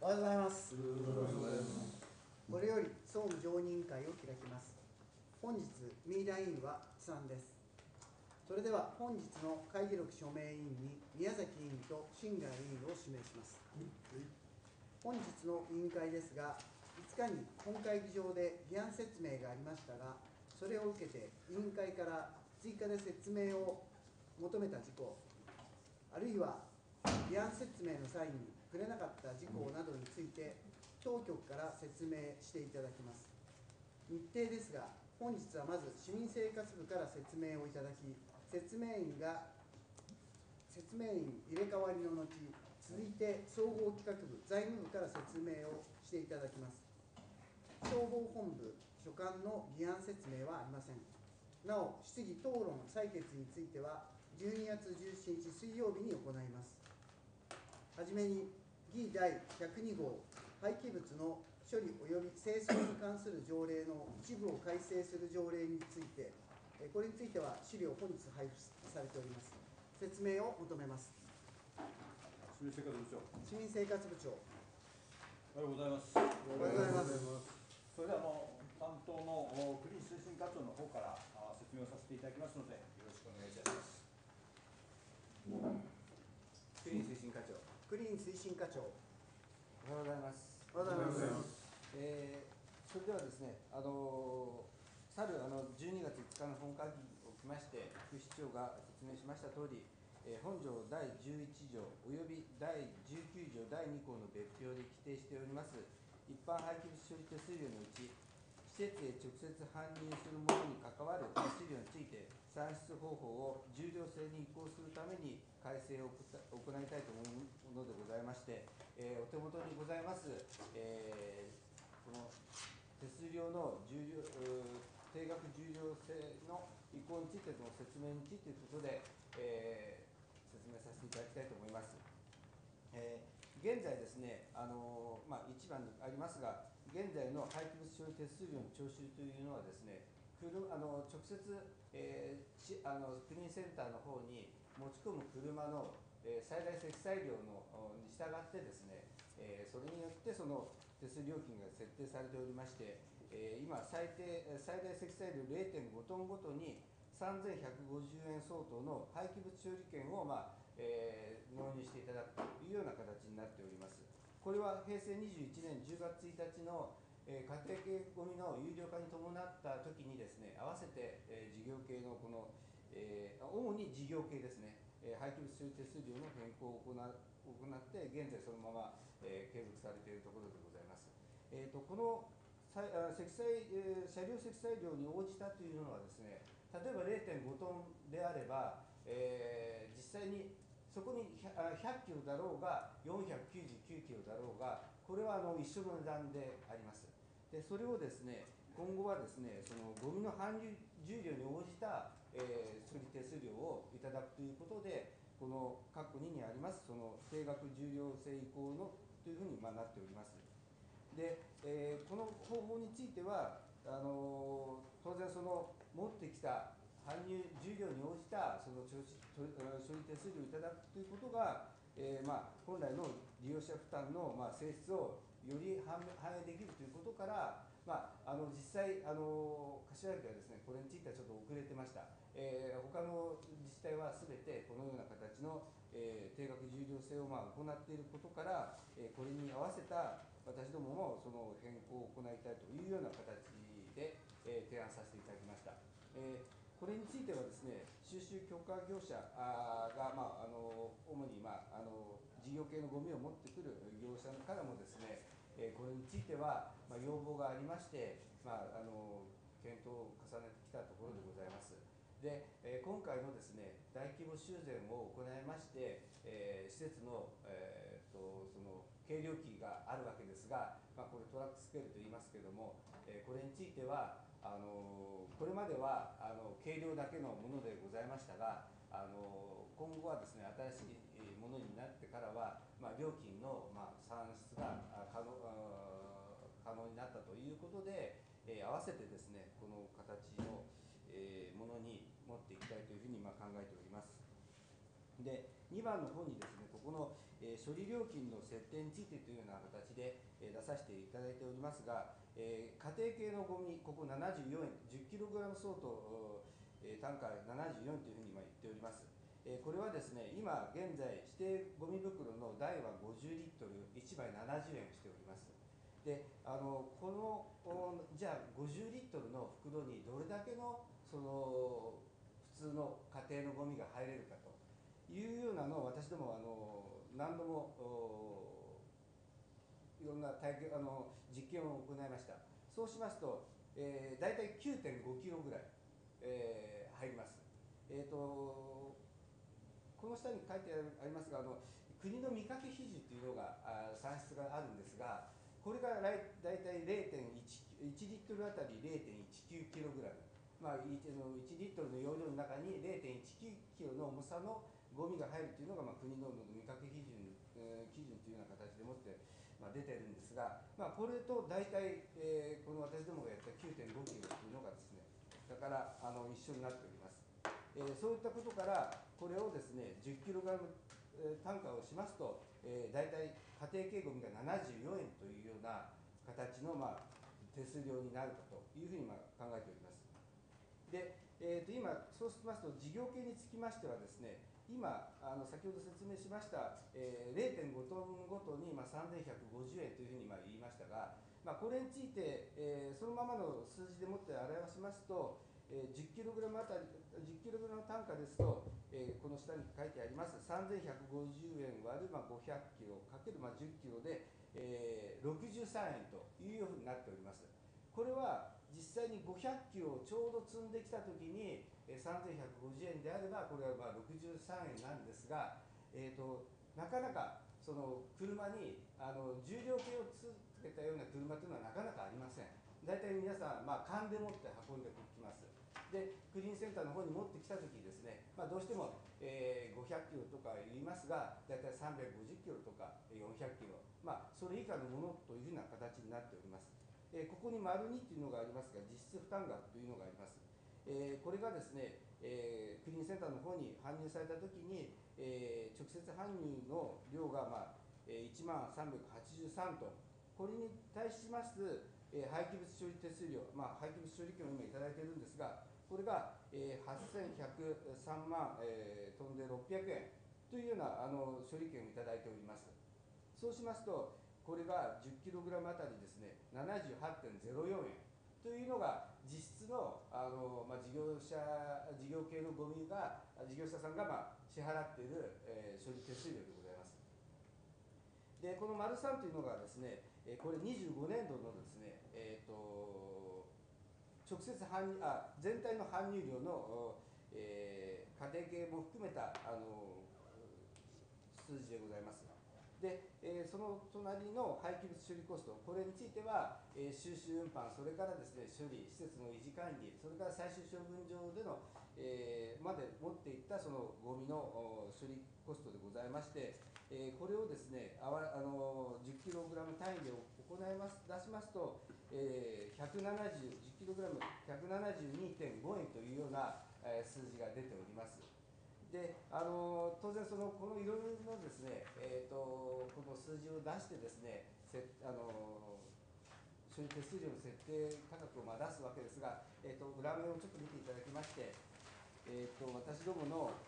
おはようございます。 おはようございます。 これより総務常任会を開きます。本日ミイラ委員は3です。それでは本日の会議録署名委員に宮崎委員と新貝委員を指名します。本日の委員会ですが、5日に本会議場で議案説明がありましたが、それを受けて委員会から追加で説明を求めた事項、あるいは議案説明の際に触れなかった事項などについて当局から説明していただきます。日程ですが、本日はまず市民生活部から説明をいただき、説明員入れ替わりの後、続いて総合企画部財務部から説明をしていただきます。消防本部所管の議案説明はありません。なお、質疑討論採決については12月17日水曜日に行います。はじめに議第102号廃棄物の処理及び清掃に関する条例の一部を改正する条例について、これについては資料本日配布されております。説明を求めます。 市民生活部長。 市民生活部長。 おはようございます。 おはようございます。 それでは担当のクリーン推進課長の方から説明をさせていただきますので、よろしくお願いいたします。 クリーン推進課長。 クリーン推進課長。 おはようございます。 おはようございます。 それではですね、去る12月5日の本会議におきまして、副市長が説明しましたとおり、本条第11条および第19条第2項の別表で規定しております一般廃棄物処理手数料のうち、施設へ直接搬入するものに関わる手数料について、算出方法を重量制に移行するために改正を行いたいと思うものでございまして、お手元にございます、この手数料の定額重量制の移行についての説明についてということで、説明させていただきたいと思います。現在ですね、1番にありますが、現在の廃棄物処理手数料の徴収というのはですね、直接、クリーンセンターの方に持ち込む車の最大積載量に従ってですね、それによってその手数料金が設定されておりまして、今最大積載量 0.5 トンごとに3150円相当の廃棄物処理券を、納入していただくというような形になっております。これは平成21年10月1日の家庭系ごみの有料化に伴ったときにですね、合わせて事業系のこの、主に事業系ですね、廃棄物処理手数料の変更を行って、現在そのまま継続されているところでございます。この車両積載量に応じたというのはですね、例えば 0.5 トンであれば、実際にそこに100キロだろうが、499キロだろうが、これは一緒の値段であります。で、それをですね、今後はですね、そのゴミの搬入重量に応じた、処理手数料をいただくということで、この括弧2にあります、その定額重量制移行のというふうになっております。で、この方法については、当然、その持ってきた搬入重量に応じたその処理手数料をいただくということが、本来の利用者負担の性質をより反映できるということから、実際、柏崎はですね、これについてはちょっと遅れてました。他の自治体はすべてこのような形の、定額重量制を行っていることから、これに合わせた私どももその変更を行いたいというような形で、提案させていただきました。これについてはですね、収集許可業者が、主に、事業系のゴミを持ってくる業者からもですね、これについては、要望がありまして、検討を重ねてきたところでございます。で、今回のですね、大規模修繕を行いまして、施設の、その計量器があるわけですが、これトラックスケールと言いますけれども、これについてはこれまでは計量だけのものでございましたが、今後はですね、新しいものになってからは、料金の算出が可能になったということで、合わせてですね、この形のものに持っていきたいというふうに考えております。で、2番の方にですね、ここの処理料金の設定についてというような形で出させていただいておりますが、家庭系のゴミ、ここ74円、10kg相当、単価74円というふうに今言っております。これはですね、今現在、指定ゴミ袋の台は50リットル、1枚70円をしております。で、このじゃあ50リットルの袋にどれだけのその普通の家庭のゴミが入れるかというようなのを私ども何度もいろんな実験を行いました。そうしますと、大体 9.5 キロぐらい、入ります。この下に書いてありますが、国の見かけ比重というのが算出があるんですが、これが大体 1リットルあたり 0.19 キログラム、1リットルの容量の中に 0.19 キロの重さのゴミが入るというのが、国の見かけ基準というような形でもって、出てるんですが、これと大体、この私どもがやった 9.5 キロというのがですね、だから一緒になっております。そういったことから、これをですね、10キログラム単価をしますと、大体家庭系ゴミが74円というような形の、手数料になるかというふうに考えております。で、今、そうしますと、事業系につきましてはですね、今、先ほど説明しました、0.5トンごとに3150円というふうに言いましたが、これについて、そのままの数字でもって表しますと、10キログラムあたり、10キログラム単価ですと、この下に書いてあります、3150円割る500キロかける10キロで、63円というふうになっております。これは実際に500キロをちょうど積んできたときに、3150円であれば、これは63円なんですが、なかなかその車に重量計をつけたような車というのはなかなかありません。大体皆さん、勘でもって運んできます。で、クリーンセンターの方に持ってきたときにですね、どうしても、500キロとか言いますが、大体350キロとか400キロ、それ以下のものというふうな形になっております。ここに丸2というのがありますが、実質負担額というのがあります。これがですね、クリーンセンターの方に搬入されたときに、直接搬入の量が1万383トン、これに対します、廃棄物処理手数料、廃棄物処理権を今いただいているんですが、これが、8103万、トンで600円というような処理権をいただいております。そうしますと、これが 10kg あたりですね、78.04円というのが実質の、事業系のゴミが、事業者さんが支払っている、処理手数料でございます。で、この丸3というのがですね、これ25年度のですね、直接全体の搬入量の、家庭系も含めた数字でございます。で、その隣の廃棄物処理コスト、これについては、収集運搬、それからですね、処理、施設の維持管理、それから最終処分場での、まで持っていったそのゴミの処理コストでございまして、これをですね、10キログラム単位で出しますと、10キログラム172.5円というような数字が出ております。で、当然このいろいろなですね、この数字を出してですね、処理手数料の設定価格を出すわけですが、裏面をちょっと見ていただきまして、私どもの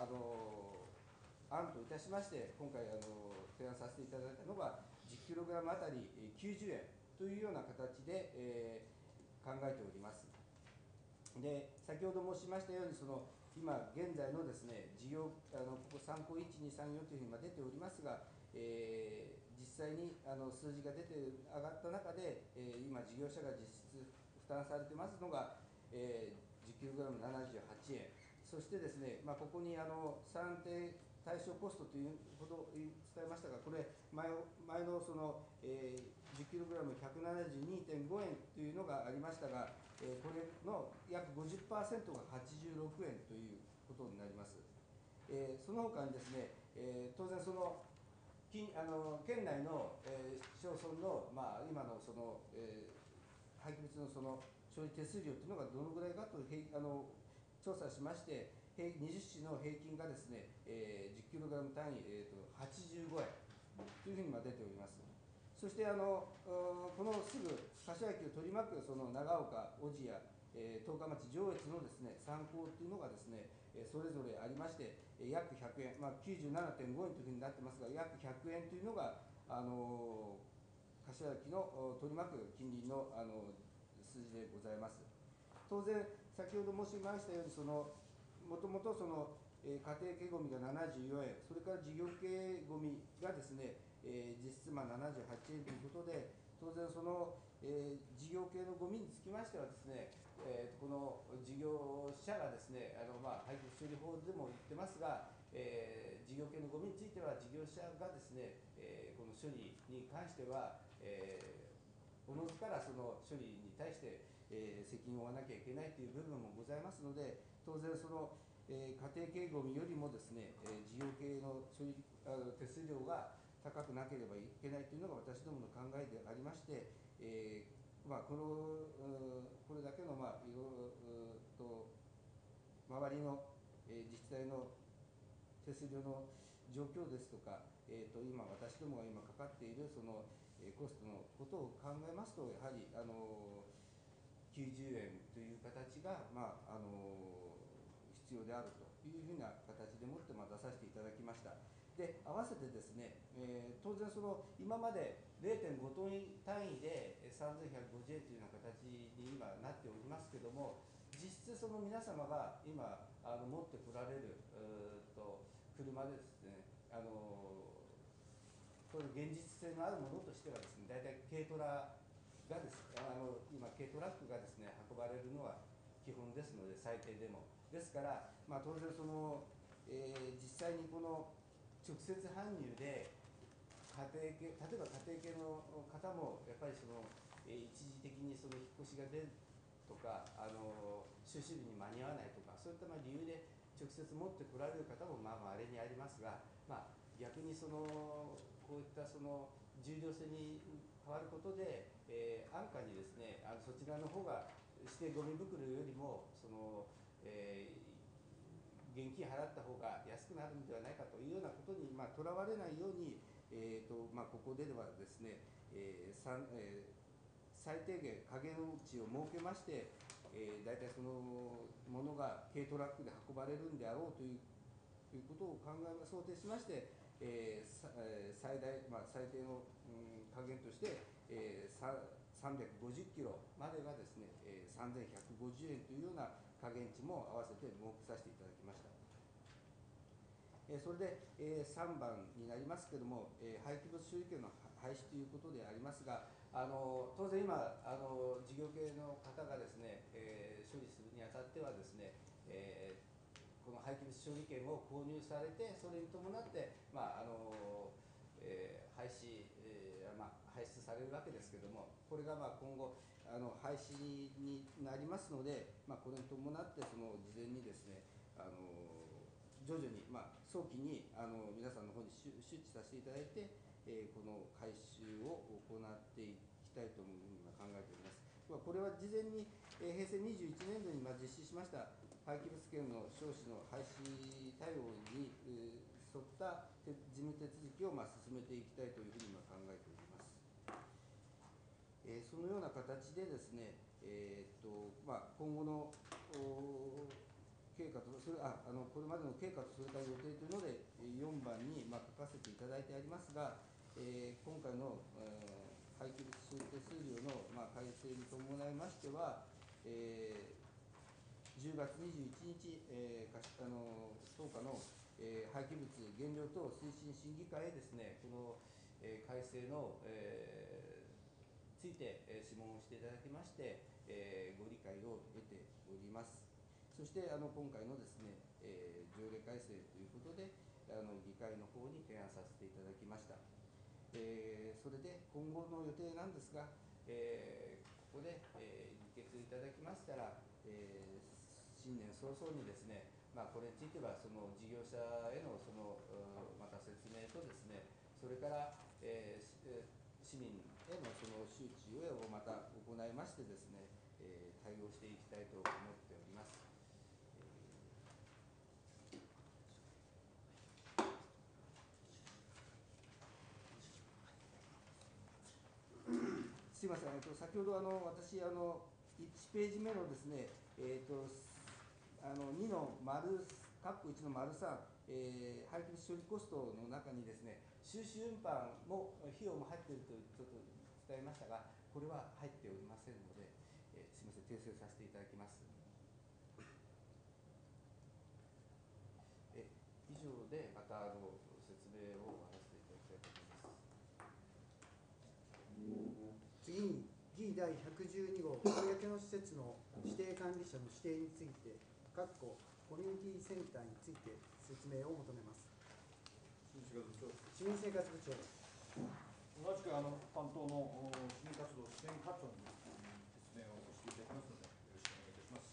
案といたしまして、今回提案させていただいたのが、10キログラムあたり90円というような形で、考えております。で、先ほど申しましたように、今現在のですね、事業、ここ参考1234というふうに出ておりますが、実際に数字が上がった中で、今、事業者が実質負担されてますのが、10kg78 円、そしてですね、ここに算定対象コストというほど伝えましたが、これ、前の10kg172.5 円というのがありましたが、これの約 50% が86円ということになります。その他にですね、当然県内の、市町村の、今の廃棄物の処理手数料というのがどのぐらいかと調査しまして、 20種の平均がですね、10キログラム単位、85円というふうに出ております。そしてこのすぐ柏駅を取り巻くその長岡、小千谷、十日町、上越のですね参考というのがですね、それぞれありまして、約100円、97.5円というふうになってますが、約100円というのが柏駅の取り巻く近隣の数字でございます。当然、先ほど申しましたように、もともと家庭系ごみが74円、それから事業系ごみがですね、実質78円ということで、当然事業系のごみにつきましてはですね、この事業者がですね、廃棄物処理法でも言ってますが、事業系のごみについては事業者がですね、この処理に関しては、おのずからその処理に対して、責任を負わなきゃいけないという部分もございますので、当然家庭系ごみよりもですね、事業系の処理手数料が高くなければいけないというのが私どもの考えでありまして、これだけのいろいろと周りの自治体の手数料の状況ですとか、今、私どもが今かかっているコストのことを考えますと、やはり90円という形が、必要であるというふうな形でもって出させていただきました。で、合わせてですね、当然今まで 0.5 トン単位で3150円というような形に今なっておりますけれども、実質皆様が今持ってこられる車でですね、こういう現実性のあるものとしてはですね、大体軽トラがですね、今軽トラックがですね運ばれるのは基本ですので、最低でもですから、当然実際にこの直接搬入で例えば家庭系の方もやっぱり一時的に引っ越しが出るとか、収集日に間に合わないとか、そういった理由で直接持ってこられる方も稀にありますが、逆にこういった重量制に変わることで、安価にですね、そちらの方が指定ごみ袋よりも現金払った方が安くなるのではないかというようなことにとらわれないように、ここではですね、最低限下限値を設けまして、大体そのものが軽トラックで運ばれるんであろうということを想定しまして、最低の下限として、350キロまでがですね、3150円というような下限値も合わせて設けさせていただきました。それで、3番になりますけれども、廃棄物処理権の廃止ということでありますが、当然今事業系の方がですね、処理するにあたってはですね、この廃棄物処理権を購入されて、それに伴って、廃止、排出されるわけですけれども、これが今後廃止になりますので、これに伴って事前にですね、徐々に、早期に皆さんの方に周知させていただいて、この回収を行っていきたいというふうに考えております。これは事前に平成21年度に実施しました廃棄物権の商取の廃止対応に沿った事務手続きを進めていきたいというふうに考えております。そのような形でですね、今後の経過とこれまでの経過とそれから予定というので、4番に書かせていただいてありますが、今回の廃棄物処理手数料の改正に伴いましては、10月21日、当下の廃棄物減量等推進審議会へですね、この改正のついて諮問をしていただきまして、ご理解を得ております。そして今回のですね、条例改正ということで議会の方に提案させていただきました。それで今後の予定なんですが、ここで議決いただきましたら、新年早々にですね、これについては事業者へのまた説明とですね、それから、市民への周知をまた行いましてですね、対応していきたいと思っております。 すみません、先ほど私1ページ目のですね、2の丸括弧1の丸3、廃棄物処理コストの中にですね、収支運搬も費用も入っているとちょっと伝えましたが、これは入っておりませんので、すみません、訂正させていただきます。以上でまた説明を終わらせていただきたいと思います。 次に議第112号公の施設の指定管理者の指定についてコミュニティセンターについて説明を求めます。市民生活部長。 同じく担当の市民活動支援課長に説明をしていただきますので、よろしくお願いいたします。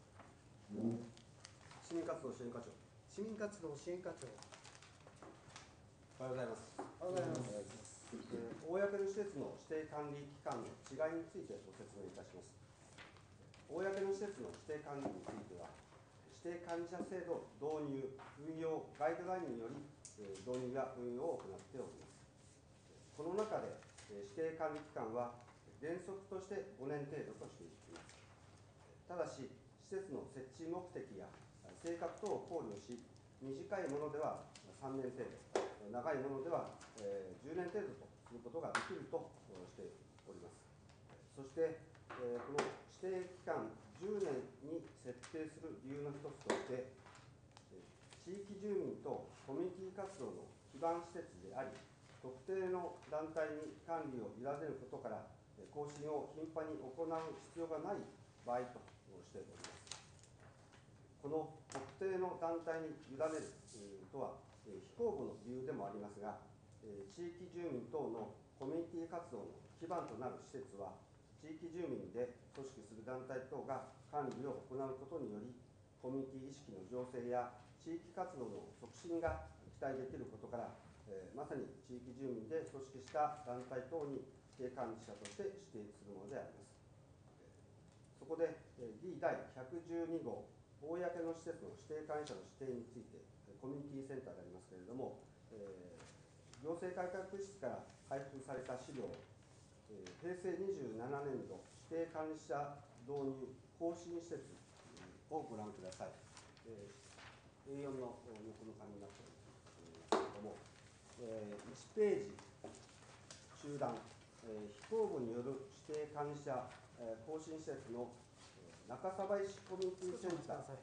市民活動支援課長。 市民活動支援課長。 おはようございます。 おはようございます。 公の施設の指定管理機関の違いについてご説明いたします。公の施設の指定管理については、指定管理者制度導入、運用ガイドラインにより導入や運用を行っております。この中で指定管理期間は原則として5年程度としています。ただし、施設の設置目的や性格等を考慮し、短いものでは3年程度、長いものでは10年程度とすることができるとしております。そして、この指定期間10年に設定する理由の一つとして、地域住民とコミュニティ活動の基盤施設であり、特定の団体に管理を委ねることから、更新を頻繁に行う必要がない場合としております。この特定の団体に委ねるとは、非公募の理由でもありますが、地域住民等のコミュニティ活動の基盤となる施設は、地域住民で組織する団体等が管理を行うことにより、コミュニティ意識の醸成や地域活動の促進が期待できることから、まさに地域住民で組織した団体等に指定管理者として指定するものであります。そこで、議第112号、公の施設の指定管理者の指定について、コミュニティセンターでありますけれども、行政改革室から配布された資料、平成27年度指定管理者導入更新施設をご覧ください。A4 の横の紙になっておりますけれども、1ページ中段、非公募による指定管理者更新施設の中鯖石コミュニティセンター。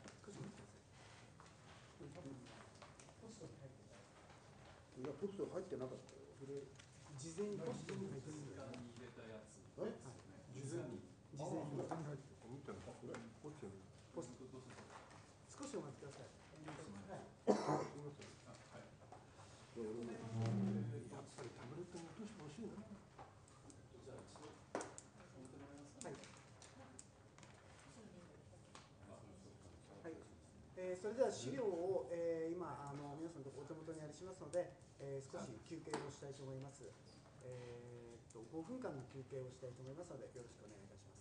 いや、ポスト入ってなかったよ。それ事前にポストに入ってる。 入れたやつ。 事前に。事前に。 見たのか、これ。ポスト。 少しお待ちください。 やっぱりタブレットに落としてほしいな。じゃあ一度止めてもらいますか。 はい。それでは資料を、今皆さんとお手元にありしますので、少し休憩をしたいと思います。5分間の休憩をしたいと思いますので、よろしくお願いいたします。